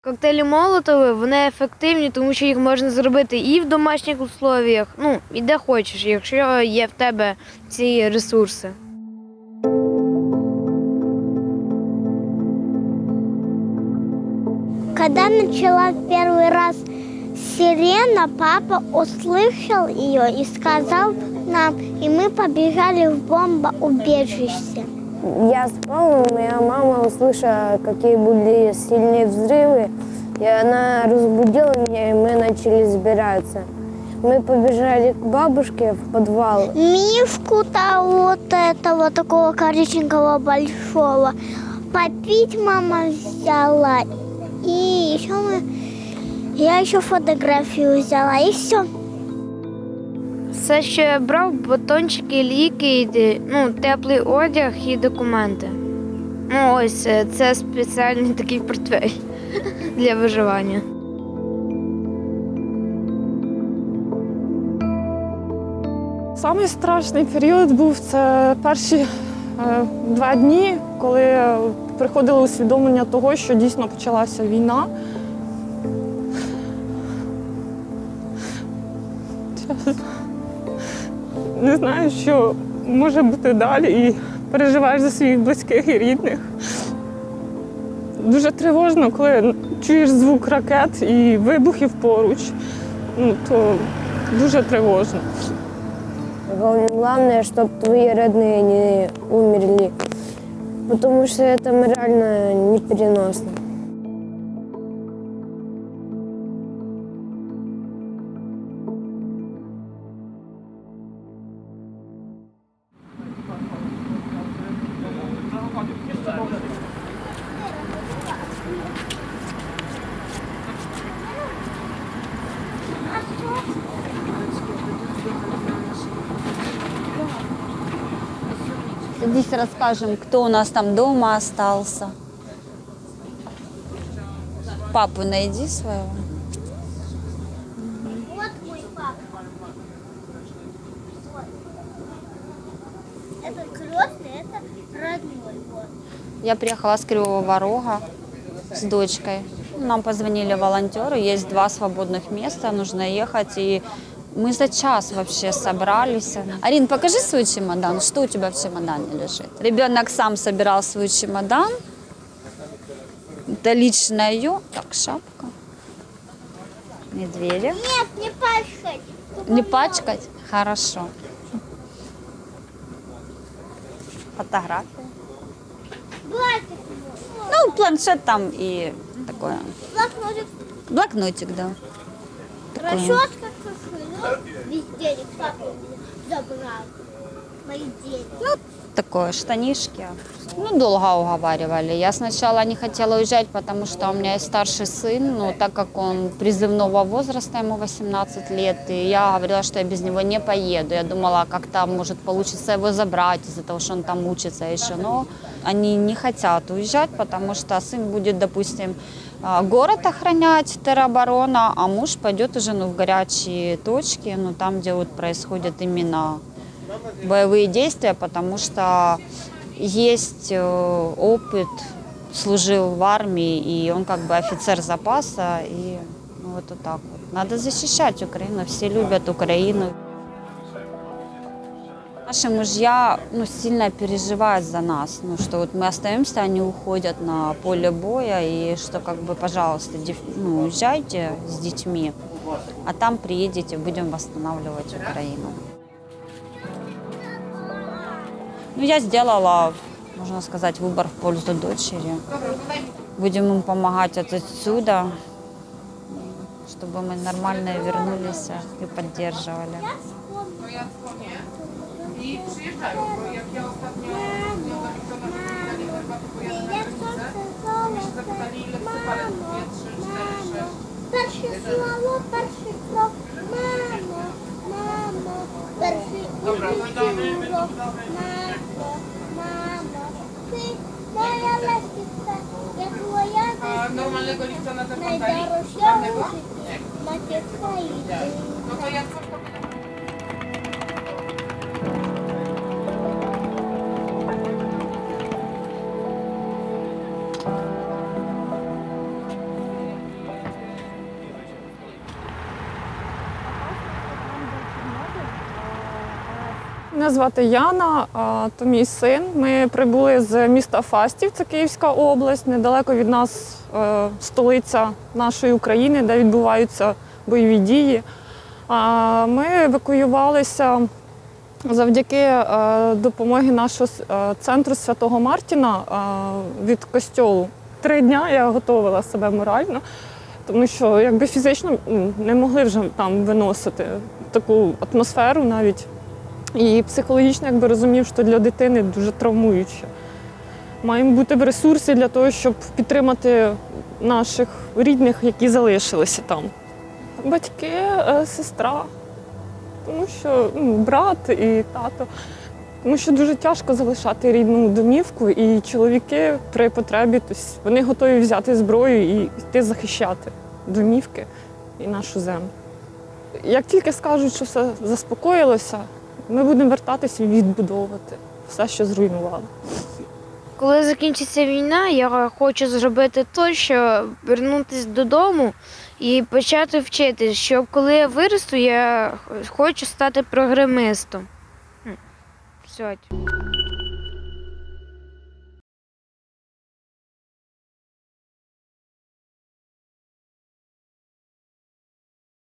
Коктейлі Молотови, вони ефективні, тому що їх можна зробити і в домашніх условіях, ну, і де хочеш, якщо є в тебе ці ресурси. Когда начала первый раз сирена, папа услышал ее и сказал нам, и мы побежали в бомбоубежище. Я спал, моя мама услышала, какие были сильные взрывы, и она разбудила меня, и мы начали собираться. Мы побежали к бабушке в подвал. Мишку-то вот этого такого коричневого большого попить мама взяла. И еще я еще фотографию взяла, и все. Все, що я брав, батончики, ліки, ну, теплий одяг і документи. Ну, ось, це спеціальний такий портфель для виживання. Самий страшний період був це перші 2 дні, коли приходило усвідомлення того, що дійсно почалася війна. Не знаю, що може бути далі, і переживаєш за своїх близьких і рідних. Дуже тривожно, коли чуєш звук ракет і вибухів поруч, ну, то дуже тривожно. Главное, чтобы твои родные не умерли, потому что это морально непереносно. Здесь расскажем, кто у нас там дома остался. Папу найди своего. Вот мой папа. Это крестный, это родной. Вот. Я приехала с Кривого Рога с дочкой. Нам позвонили волонтеры, есть 2 свободных места, нужно ехать. И мы за час вообще собрались. Арин, покажи свой чемодан. Что у тебя в чемодане лежит? Ребенок сам собирал свой чемодан. Это лично ее. Так, шапка. Медведя. Нет, не пачкать. Не пачкать? Хорошо. Фотография. Блокнотик. Ну, планшет там и такое. Блокнотик. Блокнотик, да. Расчетка, кошелек. Весь денег папа у меня забрал. Мои деньги. Ну, такое, штанишки. Ну, долго уговаривали. Я сначала не хотела уезжать, потому что у меня есть старший сын, но так как он призывного возраста, ему 18 лет, и я говорила, что я без него не поеду. Я думала, как-то может получится его забрать из-за того, что он там учится еще. Но они не хотят уезжать, потому что сын будет, допустим, город охранять, тероборона, а муж пойдет уже в горячие точки, там, где вот происходят именно боевые действия, потому что есть опыт, служил в армии, и он как бы офицер запаса, и вот так вот. Надо защищать Украину, все любят Украину. Наши мужья сильно переживают за нас, что вот мы остаемся, они уходят на поле боя, и что как бы, пожалуйста, уезжайте с детьми, а там приедете, будем восстанавливать Украину. Я сделала, можно сказать, выбор в пользу дочери. Будем им помогать отсюда, чтобы мы нормально вернулись и поддерживали. I przyjeżdżają, bo jak ja ostatnio do Wiktora zapytali herbatę, bo jadę na rodzicę, mi się zapytali, ile wsypali, mówię 3, 4, 6. Перший слово, перший крок. Мамо, мамо, перший Dobra, dodamy, урок. dodamy. Мамо, мамо, ty moja lesica, jak moja A normalnego lipca na zapłatali? najdroższą Czarnego? życie. Macie swoje. No to jak coś to będę... Мене звати Яна, то мій син. Ми прибули з міста Фастів, це Київська область, недалеко від нас столиця нашої України, де відбуваються бойові дії. Ми евакуювалися завдяки допомоги нашого центру Святого Мартіна від костьолу. 3 дні я готувала себе морально, тому що якби фізично не могли вже там виносити таку атмосферу навіть. І психологічно якби розумів, що для дитини дуже травмуюче. Маємо бути в ресурсі для того, щоб підтримати наших рідних, які залишилися там. Батьки, сестра, тому що брат і тато. Тому що дуже тяжко залишати рідну домівку, і чоловіки при потребі, тобто вони готові взяти зброю і йти захищати домівки і нашу землю. Як тільки скажуть, що все заспокоїлося, ми будемо вертатися і відбудовувати все, що зруйнували. Коли закінчиться війна, я хочу зробити те, що повернутися додому і почати вчитися, щоб коли я виросту, я хочу стати програмистом. Все.